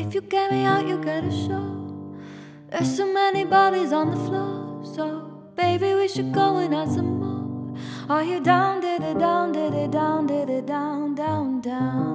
If you get me out, you get a show. There's so many bodies on the floor, so baby, we should go and add some more. Are you down, did it down, did it down, did it down, down, down?